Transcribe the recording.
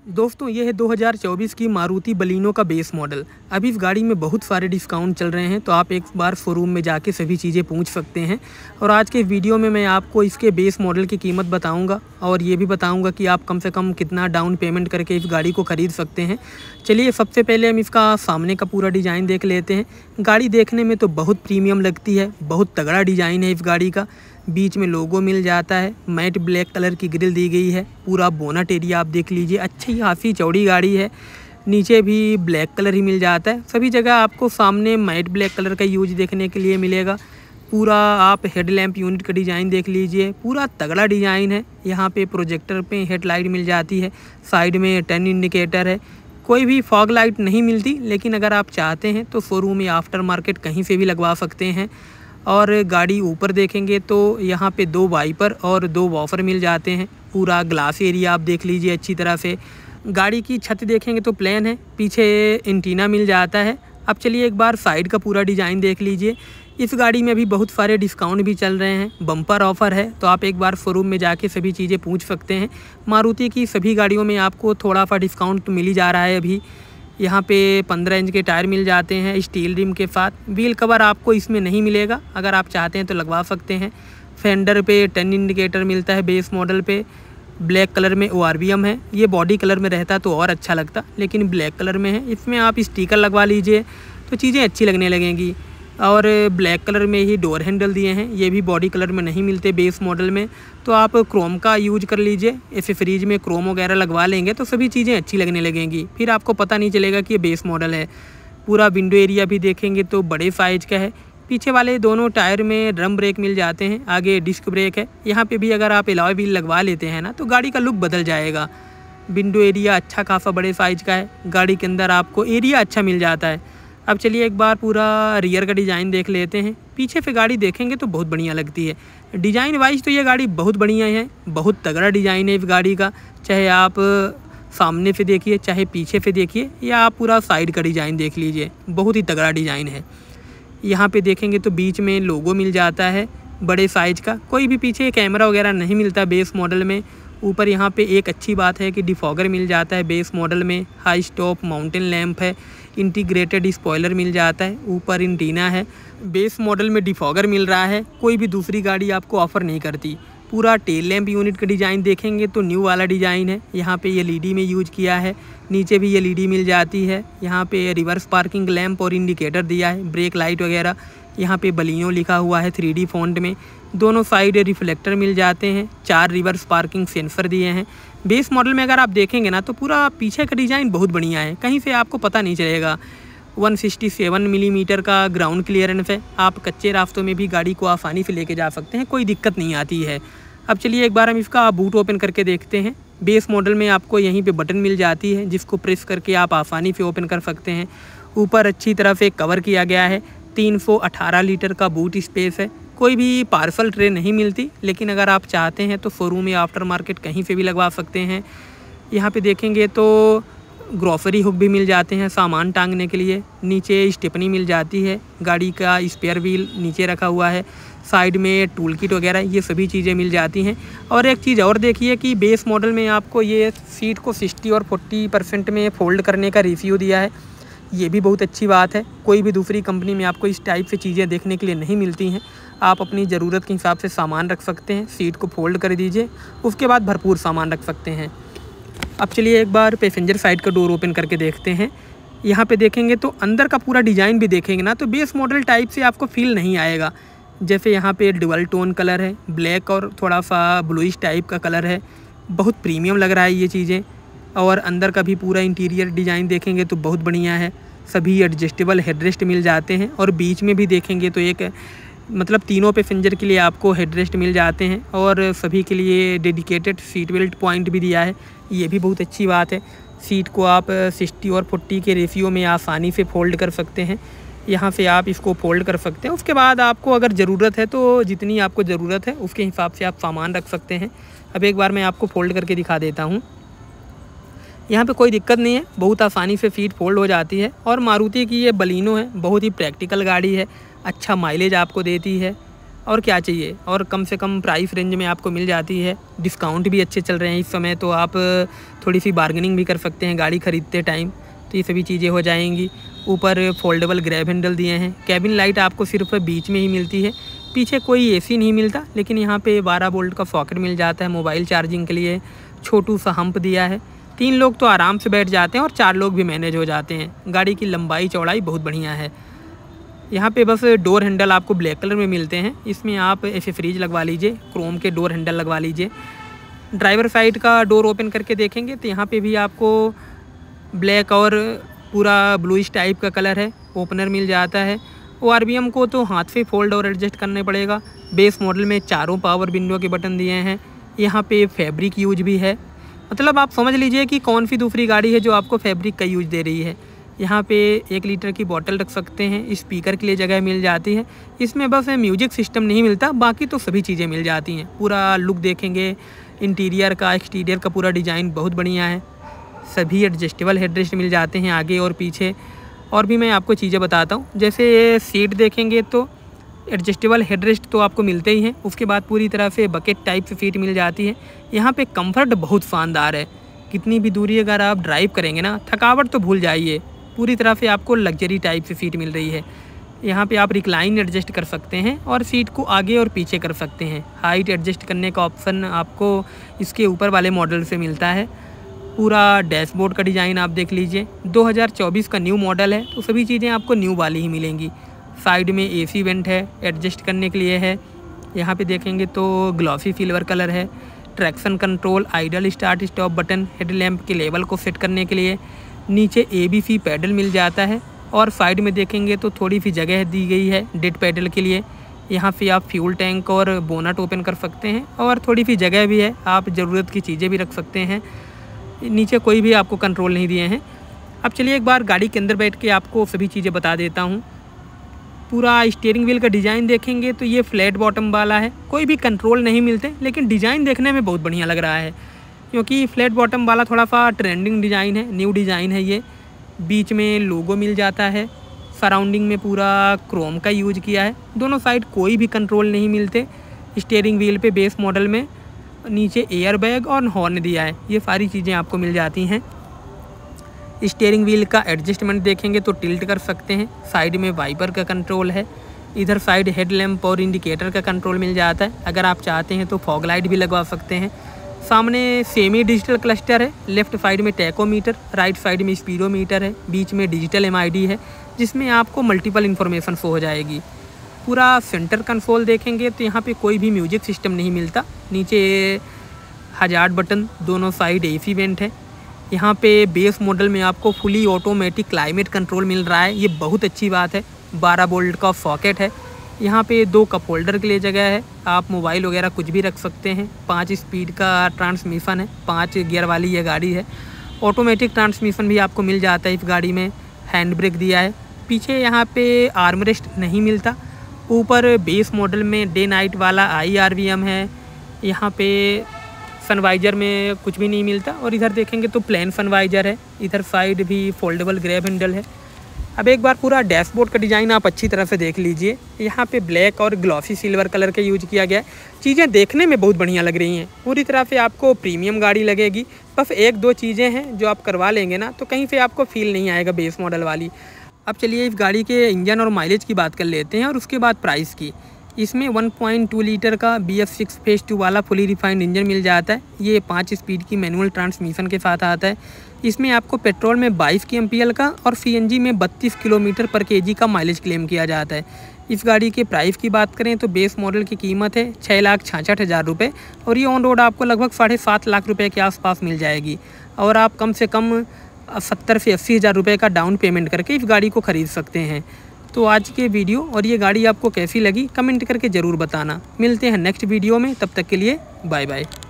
दोस्तों ये है 2024 की मारुति बलिनो का बेस मॉडल। अभी इस गाड़ी में बहुत सारे डिस्काउंट चल रहे हैं, तो आप एक बार शोरूम में जाके सभी चीज़ें पूछ सकते हैं। और आज के वीडियो में मैं आपको इसके बेस मॉडल की कीमत बताऊंगा और ये भी बताऊंगा कि आप कम से कम कितना डाउन पेमेंट करके इस गाड़ी को ख़रीद सकते हैं। चलिए सबसे पहले हम इसका सामने का पूरा डिज़ाइन देख लेते हैं। गाड़ी देखने में तो बहुत प्रीमियम लगती है, बहुत तगड़ा डिज़ाइन है इस गाड़ी का। बीच में लोगो मिल जाता है, मैट ब्लैक कलर की ग्रिल दी गई है। पूरा बोनट एरिया आप देख लीजिए, अच्छी खासी चौड़ी गाड़ी है। नीचे भी ब्लैक कलर ही मिल जाता है। सभी जगह आपको सामने मैट ब्लैक कलर का यूज देखने के लिए मिलेगा। पूरा आप हेडलैम्प यूनिट का डिज़ाइन देख लीजिए, पूरा तगड़ा डिज़ाइन है। यहाँ पे प्रोजेक्टर पे हेडलाइट मिल जाती है, साइड में टर्न इंडिकेटर है। कोई भी फॉग लाइट नहीं मिलती, लेकिन अगर आप चाहते हैं तो शोरूम में आफ्टर मार्केट कहीं से भी लगवा सकते हैं। और गाड़ी ऊपर देखेंगे तो यहाँ पे 2 वाइपर और 2 वॉफर मिल जाते हैं। पूरा ग्लास एरिया आप देख लीजिए अच्छी तरह से। गाड़ी की छत देखेंगे तो प्लेन है, पीछे एंटीना मिल जाता है। अब चलिए एक बार साइड का पूरा डिज़ाइन देख लीजिए। इस गाड़ी में भी बहुत सारे डिस्काउंट भी चल रहे हैं, बम्पर ऑफ़र है, तो आप एक बार शोरूम में जाके सभी चीज़ें पूछ सकते हैं। मारुति की सभी गाड़ियों में आपको थोड़ा सा डिस्काउंट मिल ही जा रहा है अभी। यहाँ पे 15 इंच के टायर मिल जाते हैं स्टील रिम के साथ। व्हील कवर आपको इसमें नहीं मिलेगा, अगर आप चाहते हैं तो लगवा सकते हैं। फेंडर पे टर्न इंडिकेटर मिलता है बेस मॉडल पे। ब्लैक कलर में ORVM है, ये बॉडी कलर में रहता तो और अच्छा लगता, लेकिन ब्लैक कलर में है। इसमें आप स्टिकर लगवा लीजिए तो चीज़ें अच्छी लगने लगेंगी। और ब्लैक कलर में ही डोर हैंडल दिए हैं, ये भी बॉडी कलर में नहीं मिलते बेस मॉडल में, तो आप क्रोम का यूज कर लीजिए। एसेसरीज में क्रोम वगैरह लगवा लेंगे तो सभी चीज़ें अच्छी लगने लगेंगी, फिर आपको पता नहीं चलेगा कि ये बेस मॉडल है। पूरा विंडो एरिया भी देखेंगे तो बड़े साइज़ का है। पीछे वाले दोनों टायर में ड्रम ब्रेक मिल जाते हैं, आगे डिस्क ब्रेक है। यहाँ पर भी अगर आप अलॉय व्हील लगवा लेते हैं ना तो गाड़ी का लुक बदल जाएगा। विंडो एरिया अच्छा खासा बड़े साइज़ का है, गाड़ी के अंदर आपको एरिया अच्छा मिल जाता है। अब चलिए एक बार पूरा रियर का डिज़ाइन देख लेते हैं। पीछे से गाड़ी देखेंगे तो बहुत बढ़िया लगती है। डिज़ाइन वाइज तो ये गाड़ी बहुत बढ़िया है, बहुत तगड़ा डिज़ाइन है इस गाड़ी का। चाहे आप सामने से देखिए, चाहे पीछे से देखिए, या आप पूरा साइड का डिज़ाइन देख लीजिए, बहुत ही तगड़ा डिज़ाइन है। यहाँ पे देखेंगे तो बीच में लोगो मिल जाता है बड़े साइज़ का। कोई भी पीछे कैमरा वगैरह नहीं मिलता बेस मॉडल में। ऊपर यहाँ पे एक अच्छी बात है कि डिफॉगर मिल जाता है बेस मॉडल में। हाई स्टॉप माउंटेन लैंप है, इंटीग्रेटेड स्पॉइलर मिल जाता है, ऊपर एंटीना है। बेस मॉडल में डिफॉगर मिल रहा है, कोई भी दूसरी गाड़ी आपको ऑफ़र नहीं करती। पूरा टेल लैंप यूनिट का डिज़ाइन देखेंगे तो न्यू वाला डिज़ाइन है। यहाँ पे LED में यूज किया है, नीचे भी LED मिल जाती है। यहाँ पे रिवर्स पार्किंग लैंप और इंडिकेटर दिया है, ब्रेक लाइट वगैरह। यहाँ पे बलिनो लिखा हुआ है 3D फॉन्ट में। दोनों साइड रिफ्लेक्टर मिल जाते हैं, 4 रिवर्स पार्किंग सेंसर दिए हैं। बेस मॉडल में अगर आप देखेंगे ना तो पूरा पीछे का डिज़ाइन बहुत बढ़िया है, कहीं से आपको पता नहीं चलेगा। 167 मिलीमीटर का ग्राउंड क्लियरेंस है। आप कच्चे रास्तों में भी गाड़ी को आसानी से लेके जा सकते हैं, कोई दिक्कत नहीं आती है। अब चलिए एक बार हम इसका बूट ओपन करके देखते हैं। बेस मॉडल में आपको यहीं पे बटन मिल जाती है, जिसको प्रेस करके आप आसानी से ओपन कर सकते हैं। ऊपर अच्छी तरह से कवर किया गया है। 318 लीटर का बूट स्पेस है। कोई भी पार्सल ट्रे नहीं मिलती, लेकिन अगर आप चाहते हैं तो शोरूम या आफ्टर मार्केट कहीं से भी लगवा सकते हैं। यहाँ पे देखेंगे तो ग्रॉसरी हुक भी मिल जाते हैं सामान टांगने के लिए। नीचे स्टेपनी मिल जाती है, गाड़ी का स्पेयर व्हील नीचे रखा हुआ है। साइड में टूल किट वगैरह ये सभी चीज़ें मिल जाती हैं। और एक चीज़ और देखिए कि बेस मॉडल में आपको ये सीट को 60 और 40% में फ़ोल्ड करने का रेशियो दिया है, ये भी बहुत अच्छी बात है। कोई भी दूसरी कंपनी में आपको इस टाइप से चीज़ें देखने के लिए नहीं मिलती हैं। आप अपनी ज़रूरत के हिसाब से सामान रख सकते हैं, सीट को फोल्ड कर दीजिए, उसके बाद भरपूर सामान रख सकते हैं। अब चलिए एक बार पैसेंजर साइड का डोर ओपन करके देखते हैं। यहाँ पे देखेंगे तो अंदर का पूरा डिज़ाइन भी देखेंगे ना तो बेस मॉडल टाइप से आपको फील नहीं आएगा। जैसे यहाँ पे डुअल टोन कलर है, ब्लैक और थोड़ा सा ब्लूइश टाइप का कलर है, बहुत प्रीमियम लग रहा है ये चीज़ें। और अंदर का भी पूरा इंटीरियर डिज़ाइन देखेंगे तो बहुत बढ़िया है। सभी एडजस्टेबल हेडरेस्ट मिल जाते हैं, और बीच में भी देखेंगे तो एक मतलब तीनों पैसेंजर के लिए आपको हेडरेस्ट मिल जाते हैं, और सभी के लिए डेडिकेटेड सीट बेल्ट पॉइंट भी दिया है, ये भी बहुत अच्छी बात है। सीट को आप 60 और 40 के रेशियो में आसानी से फोल्ड कर सकते हैं। यहाँ से आप इसको फोल्ड कर सकते हैं, उसके बाद आपको अगर ज़रूरत है तो जितनी आपको ज़रूरत है उसके हिसाब से आप सामान रख सकते हैं। अब एक बार मैं आपको फ़ोल्ड करके दिखा देता हूँ। यहाँ पे कोई दिक्कत नहीं है, बहुत आसानी से सीट फोल्ड हो जाती है। और मारुति की ये बलिनो है, बहुत ही प्रैक्टिकल गाड़ी है, अच्छा माइलेज आपको देती है। और क्या चाहिए। और कम से कम प्राइस रेंज में आपको मिल जाती है। डिस्काउंट भी अच्छे चल रहे हैं इस समय, तो आप थोड़ी सी बार्गेनिंग भी कर सकते हैं गाड़ी ख़रीदते टाइम, तो ये सभी चीज़ें हो जाएंगी। ऊपर फोल्डेबल ग्रैब हैंडल दिए हैं। कैबिन लाइट आपको सिर्फ बीच में ही मिलती है, पीछे कोई एसी नहीं मिलता, लेकिन यहाँ पे 12 वोल्ट का सॉकेट मिल जाता है मोबाइल चार्जिंग के लिए। छोटू सा हम्प दिया है, 3 लोग तो आराम से बैठ जाते हैं और 4 लोग भी मैनेज हो जाते हैं। गाड़ी की लंबाई चौड़ाई बहुत बढ़िया है। यहाँ पे बस डोर हैंडल आपको ब्लैक कलर में मिलते हैं, इसमें आप एसेसरीज लगवा लीजिए, क्रोम के डोर हैंडल लगवा लीजिए। ड्राइवर साइड का डोर ओपन करके देखेंगे तो यहाँ पे भी आपको ब्लैक और पूरा ब्लूइश टाइप का कलर है, ओपनर मिल जाता है। ORVM को तो हाथ से फोल्ड और एडजस्ट करने पड़ेगा। बेस मॉडल में चारों पावर विंडो के बटन दिए हैं। यहाँ पे फैब्रिक यूज भी है, मतलब आप समझ लीजिए कि कौन सी दूसरी गाड़ी है जो आपको फैब्रिक का यूज दे रही है। यहाँ पे 1 लीटर की बोतल रख सकते हैं, स्पीकर के लिए जगह मिल जाती है। इसमें बस म्यूजिक सिस्टम नहीं मिलता, बाकी तो सभी चीज़ें मिल जाती हैं। पूरा लुक देखेंगे इंटीरियर का, एक्सटीरियर का पूरा डिज़ाइन बहुत बढ़िया है। सभी एडजस्टेबल हेडरेस्ट मिल जाते हैं आगे और पीछे। और भी मैं आपको चीज़ें बताता हूँ, जैसे ये सीट देखेंगे तो एडजस्टेबल हेडरेस्ट तो आपको मिलते ही हैं। उसके बाद पूरी तरह से बकेट टाइप से सीट मिल जाती है। यहाँ पे कंफर्ट बहुत शानदार है, कितनी भी दूरी अगर आप ड्राइव करेंगे ना, थकावट तो भूल जाइए। पूरी तरह से आपको लग्जरी टाइप से सीट मिल रही है। यहाँ पे आप रिक्लाइन एडजस्ट कर सकते हैं और सीट को आगे और पीछे कर सकते हैं। हाइट एडजस्ट करने का ऑप्शन आपको इसके ऊपर वाले मॉडल से मिलता है। पूरा डैशबोर्ड का डिज़ाइन आप देख लीजिए, 2024 का न्यू मॉडल है, तो सभी चीज़ें आपको न्यू वाली ही मिलेंगी। साइड में AC वेंट है, एडजस्ट करने के लिए है। यहाँ पे देखेंगे तो ग्लॉसी सिल्वर कलर है। Traction control, idle start stop button, headlamp के लेवल को सेट करने के लिए। नीचे ABC पैडल मिल जाता है और साइड में देखेंगे तो थोड़ी सी जगह दी गई है डेड पैडल के लिए। यहाँ पे आप फ्यूल टैंक और बोनट ओपन कर सकते हैं और थोड़ी सी जगह भी है, आप ज़रूरत की चीज़ें भी रख सकते हैं। नीचे कोई भी आपको कंट्रोल नहीं दिए हैं। अब चलिए एक बार गाड़ी के अंदर बैठ के आपको सभी चीज़ें बता देता हूँ। पूरा स्टीयरिंग व्हील का डिज़ाइन देखेंगे तो ये फ्लैट बॉटम वाला है, कोई भी कंट्रोल नहीं मिलते, लेकिन डिज़ाइन देखने में बहुत बढ़िया लग रहा है, क्योंकि फ्लैट बॉटम वाला थोड़ा सा ट्रेंडिंग डिज़ाइन है, न्यू डिज़ाइन है ये। बीच में लोगो मिल जाता है। सराउंडिंग में पूरा क्रोम का यूज किया है। दोनों साइड कोई भी कंट्रोल नहीं मिलते। स्टीयरिंग व्हील पे बेस मॉडल में नीचे एयर बैग और हॉर्न दिया है, ये सारी चीज़ें आपको मिल जाती हैं। स्टीयरिंग व्हील का एडजस्टमेंट देखेंगे तो टिल्ट कर सकते हैं। साइड में वाइपर का कंट्रोल है। इधर साइड हेडलैम्प और इंडिकेटर का कंट्रोल मिल जाता है। अगर आप चाहते हैं तो फॉग लाइट भी लगवा सकते हैं। सामने सेमी डिजिटल क्लस्टर है। लेफ्ट साइड में टैकोमीटर, राइट साइड में स्पीडोमीटर है, बीच में डिजिटल MID है, जिसमें आपको मल्टीपल इन्फॉर्मेशन शो हो जाएगी। पूरा सेंटर कंसोल देखेंगे तो यहाँ पे कोई भी म्यूजिक सिस्टम नहीं मिलता। नीचे हजार्ड बटन, दोनों साइड AC वेंट है। यहाँ पे बेस मॉडल में आपको फुली ऑटोमेटिक क्लाइमेट कंट्रोल मिल रहा है, ये बहुत अच्छी बात है। 12 वोल्ट का सॉकेट है। यहाँ पे 2 कप होल्डर के लिए जगह है, आप मोबाइल वगैरह कुछ भी रख सकते हैं। 5 स्पीड का ट्रांसमिशन है, 5 गियर वाली ये गाड़ी है। ऑटोमेटिक ट्रांसमिशन भी आपको मिल जाता है इस गाड़ी में। हैंड ब्रेक दिया है। पीछे यहाँ पे आर्मरेस्ट नहीं मिलता। ऊपर बेस मॉडल में डे नाइट वाला IRVM है। यहाँ पे सनवाइजर में कुछ भी नहीं मिलता। और इधर देखेंगे तो प्लेन सनवाइजर है। इधर साइड भी फोल्डेबल ग्रैब हैंडल है। अब एक बार पूरा डैशबोर्ड का डिज़ाइन आप अच्छी तरह से देख लीजिए। यहाँ पे ब्लैक और ग्लॉसी सिल्वर कलर का यूज किया गया है। चीज़ें देखने में बहुत बढ़िया लग रही हैं, पूरी तरह से आपको प्रीमियम गाड़ी लगेगी। बस 1-2 चीज़ें हैं जो आप करवा लेंगे ना, तो कहीं से आपको फील नहीं आएगा बेस मॉडल वाली। अब चलिए इस गाड़ी के इंजन और माइलेज की बात कर लेते हैं और उसके बाद प्राइस की। इसमें 1.2 लीटर का BF6 फेज 2 वाला फुली रिफाइंड इंजन मिल जाता है। ये 5 स्पीड की मैनुअल ट्रांसमिशन के साथ आता है। इसमें आपको पेट्रोल में 22 kmpl का और CNG में 32 किलोमीटर पर kg का माइलेज क्लेम किया जाता है। इस गाड़ी के प्राइस की बात करें तो बेस मॉडल की कीमत है 6,66,000 रुपये और ये ऑन रोड आपको लगभग 7.5 लाख रुपये के आसपास मिल जाएगी। और आप कम से कम 70 से 80 हज़ार रुपये का डाउन पेमेंट करके इस गाड़ी को ख़रीद सकते हैं। तो आज के वीडियो और ये गाड़ी आपको कैसी लगी कमेंट करके ज़रूर बताना। मिलते हैं नेक्स्ट वीडियो में, तब तक के लिए बाय बाय।